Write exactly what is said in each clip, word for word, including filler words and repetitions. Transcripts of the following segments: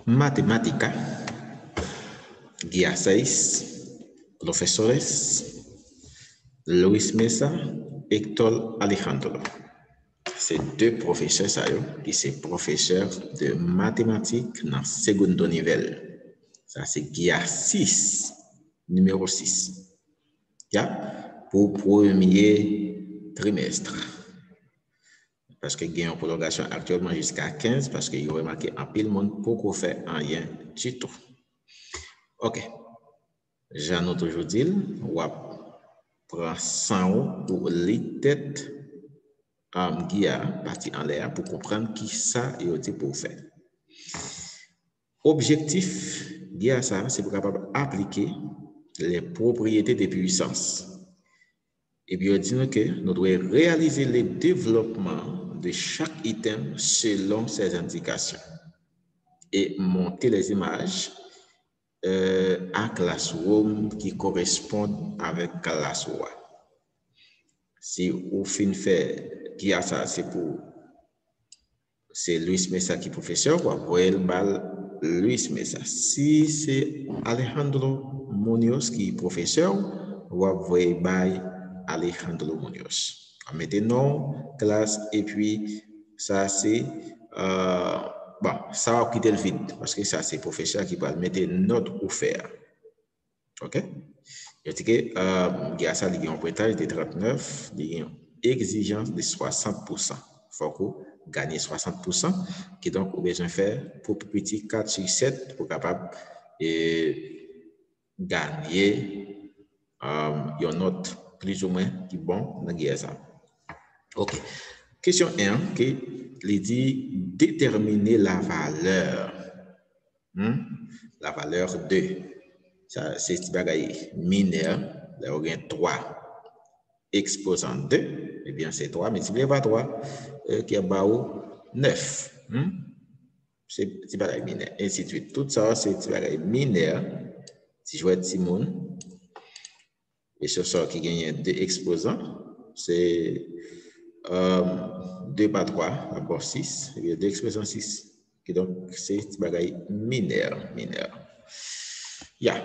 matemática, guía seis, profesores, Luis Mesa, Héctor Alejandro. C'est deux professeurs ça, qui sont professeurs de mathématiques dans le second niveau. Ça, c'est guía six, numéro six. Yeah? Pour le premier trimestre. Parce que il y a une prolongation actuellement jusqu'à quinze, parce qu'il y a remarqué un pile monde pour faire rien du tout. OK. J'en ai toujours dit, on va prendre cent pour les têtes um, qui a parti en l'air pour comprendre qui ça est pour faire. Objectif de ça, c'est pour capable appliquer les propriétés des puissances. Et puis, on dit que nous devons réaliser le développement de chaque item selon ses indications et monter les images euh, à Classroom qui correspondent avec Classroom. Si au fin fait, qui a ça, c'est pour c'est Luis Mesa qui est professeur, ou après le bal Luis Mesa. Si c'est Alejandro Munoz qui est professeur, ou après by Alejandro Munoz. Maintenant, classe, et puis ça c'est, euh, bon, ça va quitter le vide, parce que ça c'est professeur qui va mettre note ou faire. OK? Il y a ça, il y a un pointage de trente-neuf, il y a une exigence de soixante pour cent. Il faut que gagner soixante pour cent, qui donc au besoin de faire pour petit quatre sur sept pour capable et gagner um, une note plus ou moins qui est bon dans ça. OK. Question un, qui dit déterminer la valeur. Hmm? La valeur deux. Ça, c'est ce bagaille mineur, là, on a trois exposant deux, et bien c'est trois multiplié par trois, euh, qui est neuf. Hmm? C'est ce bagaille mineur, ainsi de suite. Tout ça, c'est ce bagaille mineur. Si je vois Timon, et ce sort qui gagne deux exposants, c'est euh, deux par trois, d'abord six, et bien deux exposants six. Et donc, c'est ce bagaille mineur, mineur. Yeah.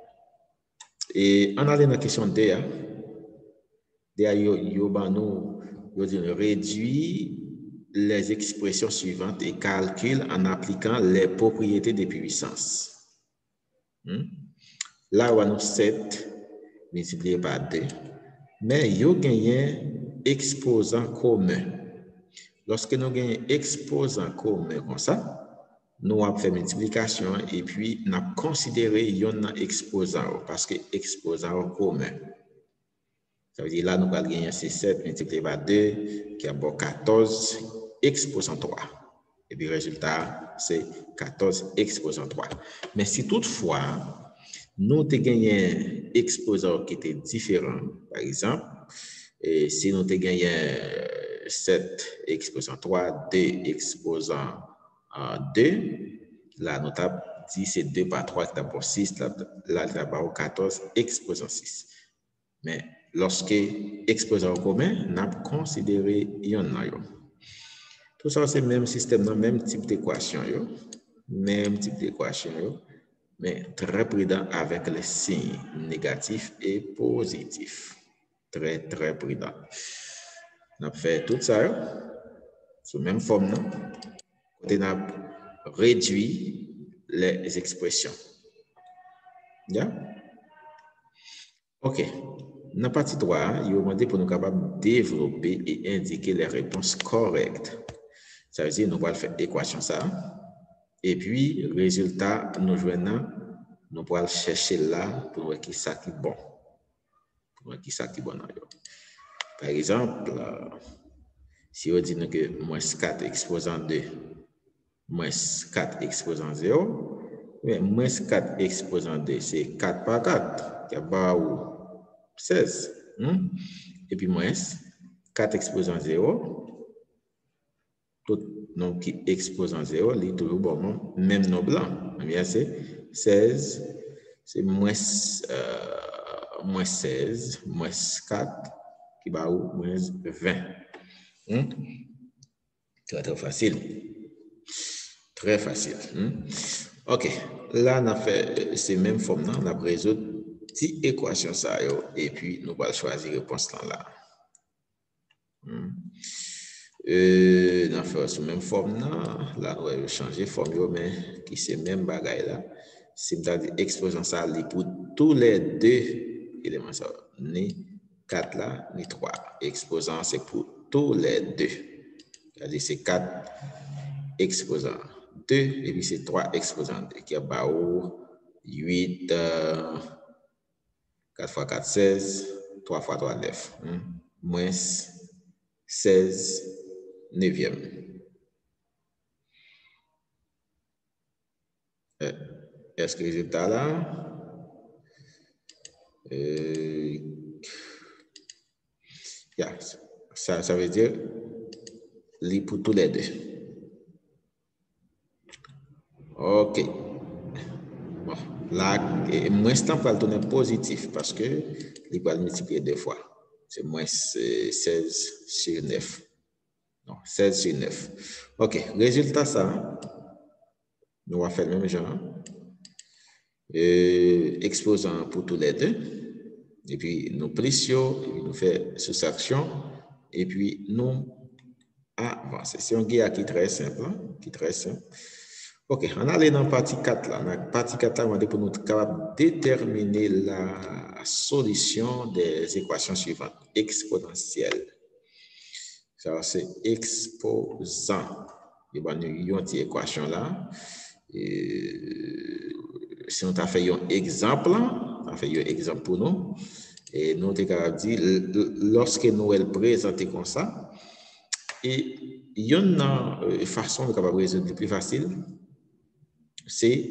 Et en allant dans la question D, D, nous réduit les expressions suivantes et calcule en appliquant les propriétés des puissances. Hmm? Là, on a sept multiplié par deux. Mais il y a un exposant commun. Lorsque nous avons un exposant commun comme ça, nous avons fait multiplication et puis nous avons considéré un exposant parce que exposant commun. Ça veut dire là, nous allons gagner sept multiplié par deux qui a bon quatorze exposant trois. Et puis le résultat, c'est quatorze exposant trois. Mais si toutefois, nous avons gagné un exposant qui était différent, par exemple, et si nous avons gagné sept exposant trois, deux exposant deux, là, nous avons dit c'est deux par trois qui est pour six, là, là, pour quatorze exposant six. Mais lorsque exposant commun, nous avons considéré il y en a. Tout ça, c'est le même système, le même type d'équation, même type d'équation, mais très prudent avec les signes négatifs et positifs. Très, très prudent. On a fait tout ça sous même forme. On a réduit les expressions. Yeah? OK. Dans la partie trois, il est demandé pour nous capables de développer et indiquer les réponses correctes. Ça veut dire que nous allons faire l'équation ça. Et puis, résultat, nous joignons, nous allons chercher là pour voir qui ça qui est bon. Pour voir qui ça qui est bon. Par exemple, si on dit que moins quatre exposant deux, moins quatre exposant zéro, mais moins quatre exposant deux, c'est quatre par quatre, qui est seize. Hmm? Et puis moins quatre exposant zéro, tout nom qui exposant zéro, il est toujours bon, même nom blanc. Bien, c'est seize, c'est moins, euh, moins seize, moins quatre, qui va où? Moins vingt. Hmm? Très, très facile. Très facile. Hmm? OK. Là, on a fait ces mêmes formes, on a résolu cette équation ça, et puis nous allons choisir la réponse là. Hmm? Euh, on a fait cette même forme là, là, on va changer de forme, mais qui c'est même bagaille là. C'est-à-dire exposant ça pour tous les deux éléments, ça, ni quatre là, ni trois. Exposant, c'est pour tous les deux. C'est-à-dire c'est quatre exposants deux et puis c'est trois exposants deux qui a bao huit, euh, quatre fois quatre, seize, trois fois trois, neuf. Hein? Moins seize, neuvième. Euh, Est-ce que le résultat là? Euh, yeah, ça, ça veut dire les pour tous les deux. OK. Bon, là, moins de temps pour le tourner positif parce que il va le multiplier deux fois. C'est moins seize sur neuf. Non, seize sur neuf. OK. Résultat, ça, nous allons faire le même genre. Euh, exposant pour tous les deux. Et puis, nous plissons, et puis nous faisons soustraction. Et puis, nous avançons. C'est un guia qui est très simple. Hein, qui est très simple. OK, on allait dans la partie quatre. Là. Dans la partie quatre, là, on va pour nous capable déterminer la solution des équations suivantes. Exponentielle. Ça, c'est exposant. Et ben, nous avons une équation là. Et, si on a fait un exemple, on a fait un exemple pour nous. Et nous, on a dit, lorsque nous le présentons comme ça, et il y a une façon de capable résoudre plus facile. C'est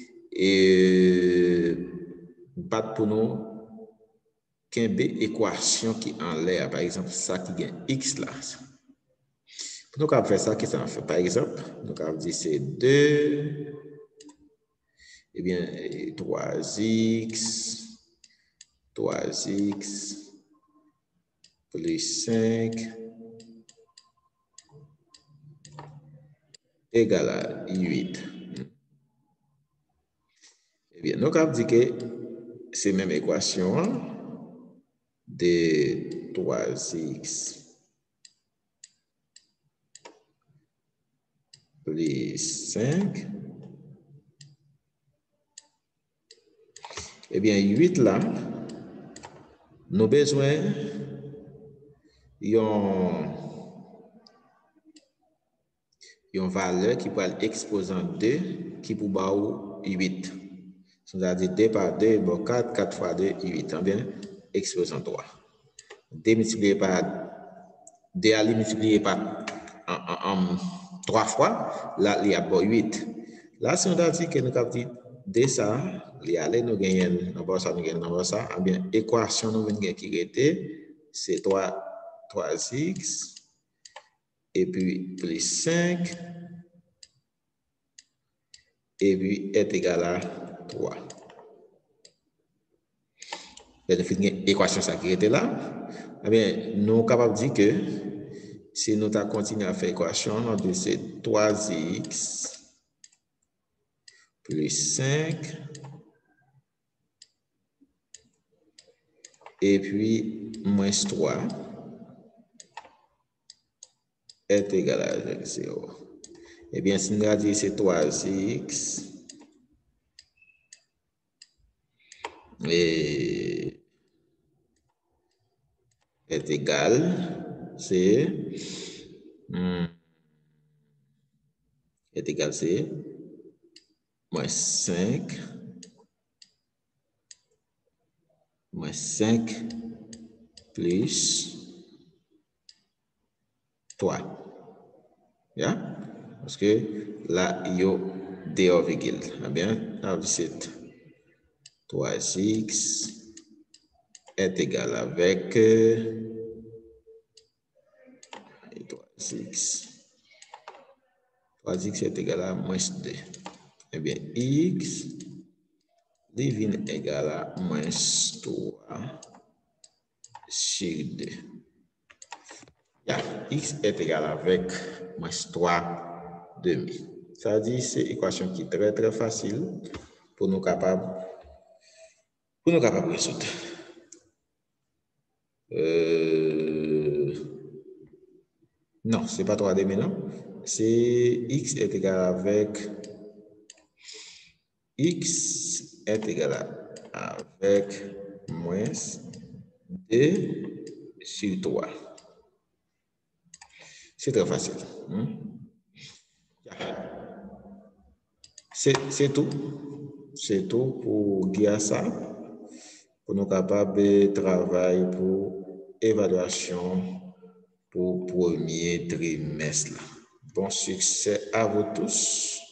et pas pour nous qu'une équation qui en l'air, par exemple, ça qui gagne x là. Pour nous faire ça, qu'est-ce qu'on fait? Par exemple, nous avons dit c'est deux, et bien trois x, trois x plus cinq égale à huit. Eh bien, nous avons dit que c'est même équation de trois x plus cinq. Eh bien, huit là, nous avons besoin d'une valeur qui peut être exposant deux qui peut être huit. C'est-à-dire deux par deux, bon quatre, quatre fois deux, huit. Bien, exposant trois. deux multiplié par deux à multiplié par en, en, en, trois fois, là, il y a bon huit. Là, si on a dit que nous avons dit deux ça, il y a nous gagnons, nous ça, nous gagnons ça, eh bien, équation nous gagnons qui était, c'est trois x et puis plus cinq et puis est égal à trois. L'équation ça qui était là, eh bien, nous sommes capables de dire que si nous continuons à faire l'équation, c'est trois x plus cinq et puis moins trois est égal à zéro. Eh bien, si nous avons dit c'est trois x et est égal, c'est hmm, est égal, c'est moins cinq moins cinq plus trois. Yeah? Parce que là, il y a deux virgules. Eh bien, c'est trois x est égal avec trois x. trois x est égal à moins deux. Eh bien, x devient égal à moins trois sur deux. Yeah. X est égal avec moins trois demi. Ça dit, c'est une équation qui est très, très facile pour nous capables, pour nous capables de résoudre. Euh, non, ce n'est pas trois D maintenant. C'est x est égal avec x est égal à, avec moins deux sur trois. C'est très facile. Hein? C'est tout. C'est tout pour dire ça. Pour nous capables de travailler pour évaluation pour premier trimestre. Bon succès à vous tous.